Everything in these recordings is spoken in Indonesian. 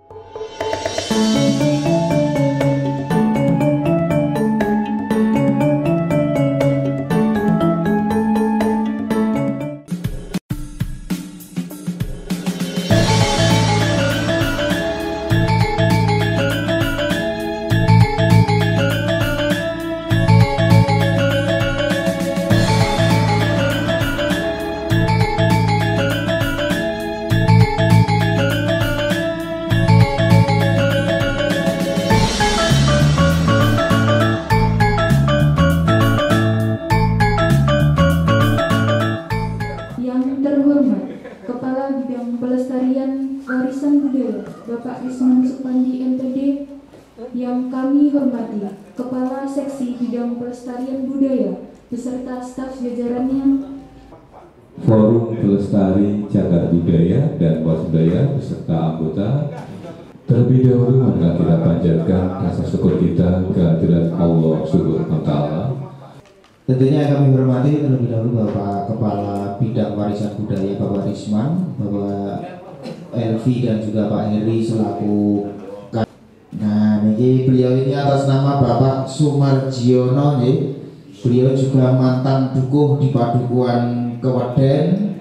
Pelestarian Warisan Budaya Bapak Isman Supandi MPD, yang kami hormati Kepala Seksi Bidang Pelestarian Budaya beserta staf jajarannya, Forum Pelestari Cagar Budaya dan Wasudaya beserta anggota. Terlebih dahulu marilah kita panjatkan rasa syukur kita kehadirat Allah Subhanahu wa Ta'ala. Tentunya kami hormati terlebih dahulu Bapak Kepala Bidang Warisan Budaya Bapak Risman, Bapak Elvi dan juga Pak Heri selaku. Nah, ini beliau ini atas nama Bapak Sumarjiono, beliau juga mantan dukuh di Padukuhan Keweden.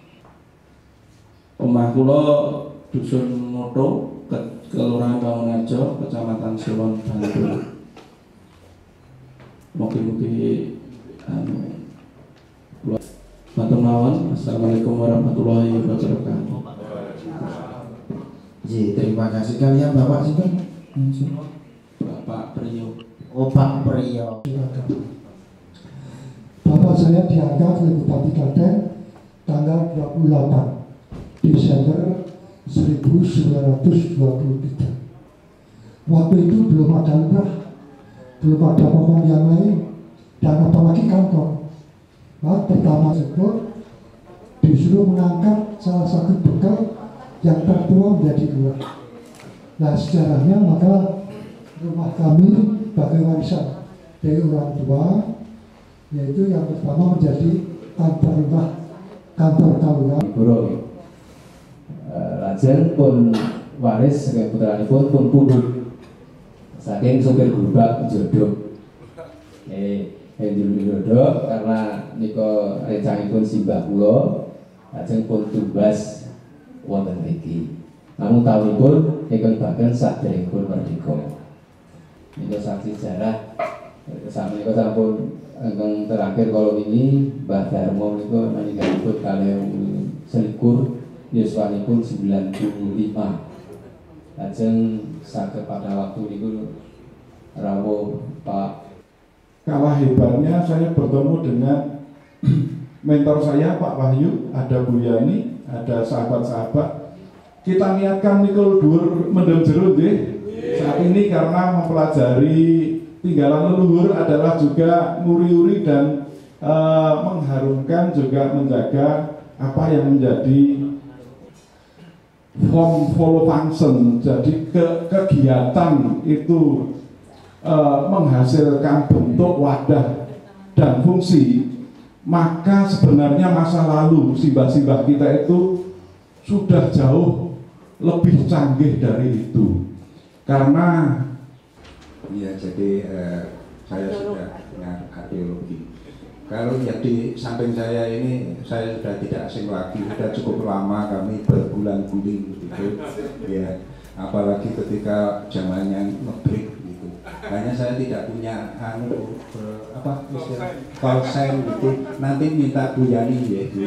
Omah kula Dusun Moto, Kelurahan Bangunajo, Kecamatan Silon, Bantul. Mugi-mugi matur nuwun. Assalamualaikum warahmatullahi wabarakatuh. Ji, terima kasih kalian Bapak juga. Bapak Priyo. Oh, Pak Priyo. Bapak saya diangkat oleh Bupati Klaten tanggal 28 Desember 1923. Waktu itu belum ada lurah, belum ada pokok yang lain, dan apalagi kantor. Nah, pertama tersebut disuruh mengangkat salah satu bekal yang tertua menjadi lurah. Nah, sejarahnya maka rumah kami sebagai warisan dari orang tua, yaitu yang pertama menjadi kantor lurah, kantor kalurah. Guru, lajeng pun waris sebagai putranipun pun pundhut saking supir gerobak Jodoh. Jodoh karena nika rencangipun simbah kula lajeng pun tumbas wonten mriki. Namun tahunipun ingkang bahkan saderengipun merdeka. Nika saksi sejarah sampun sampun ingkang terakhir kalau ini Mbah Darmo nika meninggalipun kalih selikur yuswanipun 95. Lajeng saged pada waktu niku rawuh Pak. Kalah hebatnya saya bertemu dengan mentor saya Pak Wahyu, ada Bu Yani, ada sahabat-sahabat. Kita niatkan mikul dhuwur mendem jero nggih. Saat ini karena mempelajari tinggalan leluhur adalah juga nguri-uri dan mengharumkan juga menjaga apa yang menjadi form follow function. Jadi kegiatan itu menghasilkan bentuk wadah dan fungsi, maka sebenarnya masa lalu simbah-simbah kita itu sudah jauh lebih canggih dari itu. Karena ya, jadi saya sudah dengar arkeologi. Kalau yang di samping saya ini, saya sudah tidak asing lagi, sudah cukup lama kami berbulan-bulan gitu, ya. Apalagi ketika zamannya ngebreak gitu. Hanya saya tidak punya apa istilah call sign gitu. Nanti minta Bu Yani ya. Gitu.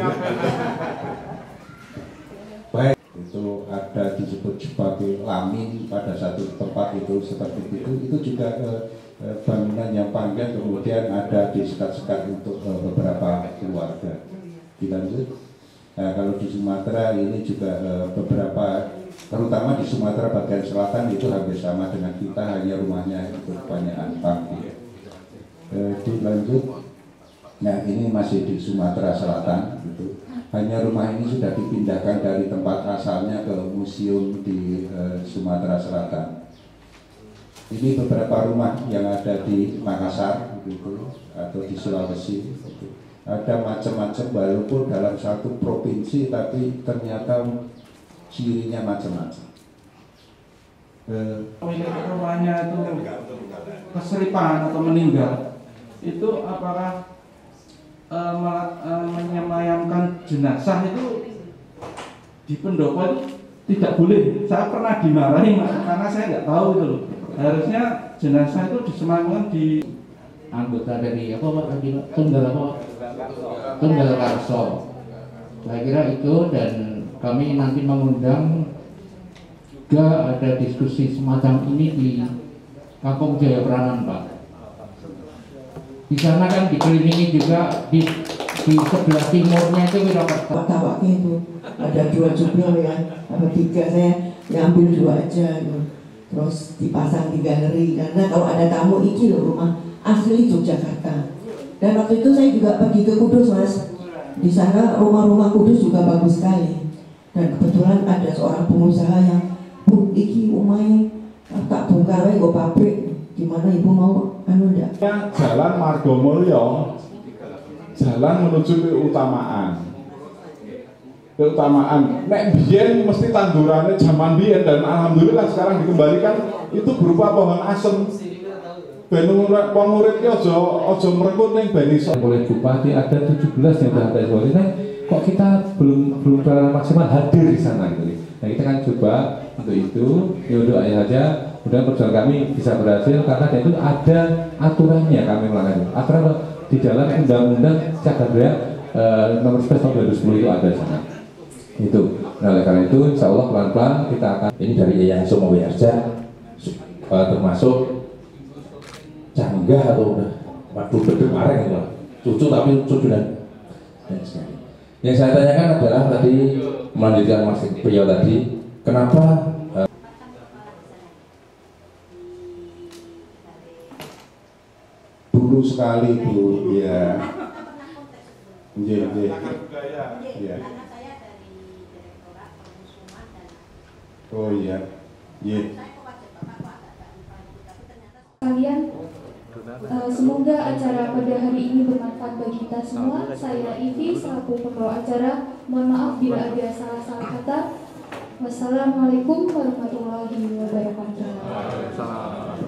Baik, itu ada disebut sebagai lamin pada satu tempat itu seperti itu juga bangunan yang panjang, kemudian ada di sekat-sekat untuk beberapa keluarga. Dilanjut. Nah, kalau di Sumatera ini juga beberapa, terutama di Sumatera bagian selatan itu hampir sama dengan kita, hanya rumahnya itu kebanyakan panggung. Dilanjut. Nah, ini masih di Sumatera Selatan gitu. Hanya rumah ini sudah dipindahkan dari tempat asalnya ke museum di Sumatera Selatan. Ini beberapa rumah yang ada di Makassar gitu, atau di Sulawesi gitu. Ada macam-macam, walaupun dalam satu provinsi tapi ternyata cirinya macam-macam. Pemilik rumahnya itu keseripan atau meninggal, itu apakah menyemayamkan jenazah itu di pendopo itu tidak boleh? Saya pernah dimarahi karena saya nggak tahu itu loh. Harusnya jenazah itu disemayamkan di anggota dari apa Pak tadi Pak? Tunggal Karso. Saya kira itu, dan kami nanti mengundang juga ada diskusi semacam ini di Kampung Jayapranan Pak. Di sana kan dikelilingi juga di sebelah timurnya itu Wirakarta. Pak itu ada 2 jumlah ya, apa 3, saya ngambil 2 aja gitu. Terus dipasang di galeri karena kalau ada tamu iki loh rumah asli Yogyakarta. Dan waktu itu saya juga pergi ke Kudus Mas. Di sana rumah-rumah Kudus juga bagus sekali. Dan kebetulan ada seorang pengusaha yang, Bu, iki umai tak bongkar wae nggo pabrik. Gimana Ibu mau anu ndak? Jalan Margomulyo, jalan menuju keutamaan. Nek biyen mesti tandurannya zaman biyen, dan alhamdulillah sekarang dikembalikan itu berupa pohon asem. Ben murid ki aja mrekut ning ben iso. Oleh Bupati ada 17 yang sudah ada evaluasi. Nah, kok kita belum maksimal hadir di sana gitu. Nah, kita kan coba untuk itu, ya doain aja. Mudah perjuangan kami bisa berhasil karena itu ada aturannya kami melakukan. Aturan di dalam Undang-Undang Cagar Budaya nomor 11 tahun 2010 itu ada di sana. Itu. Nah, oleh karena itu, insya Allah pelan-pelan kita akan. Ini dari Yayasan Sumo Wiharja, termasuk canggah atau waduh berdemareng gitu, cucu tapi cucu dan sekali. Yang saya tanyakan adalah tadi melanjutkan Mas beliau tadi, kenapa dulu sekali Bu, ya. Ya. Oh iya. Iya. Kalian, semoga acara pada hari ini bermanfaat bagi kita semua. Saya Ivi selaku pembawa acara. Mohon maaf bila ada salah-salah kata. Wassalamualaikum warahmatullahi wabarakatuh.